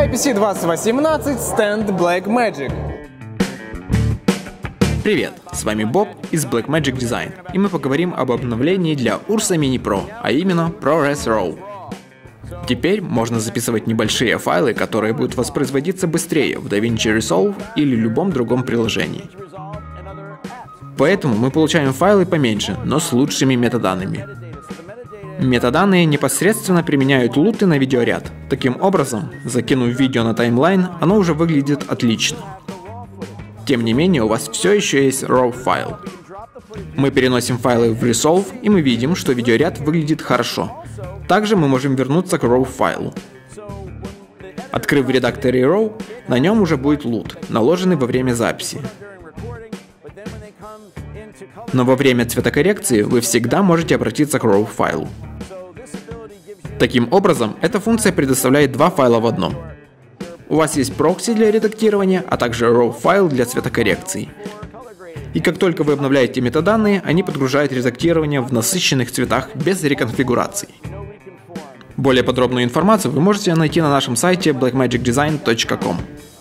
IPC 2018 Stand Blackmagic. Привет, с вами Боб из Blackmagic Design, и мы поговорим об обновлении для Ursa Mini Pro, а именно ProRes RAW. Теперь можно записывать небольшие файлы, которые будут воспроизводиться быстрее в DaVinci Resolve или любом другом приложении. Поэтому мы получаем файлы поменьше, но с лучшими метаданными. Метаданные непосредственно применяют луты на видеоряд. Таким образом, закинув видео на таймлайн, оно уже выглядит отлично. Тем не менее, у вас все еще есть RAW файл. Мы переносим файлы в Resolve, и мы видим, что видеоряд выглядит хорошо. Также мы можем вернуться к RAW файлу. Открыв в редакторе RAW, на нем уже будет лут, наложенный во время записи. Но во время цветокоррекции вы всегда можете обратиться к RAW файлу. Таким образом, эта функция предоставляет два файла в одном. У вас есть прокси для редактирования, а также RAW файл для цветокоррекции. И как только вы обновляете метаданные, они подгружают редактирование в насыщенных цветах без реконфигураций. Более подробную информацию вы можете найти на нашем сайте blackmagicdesign.com.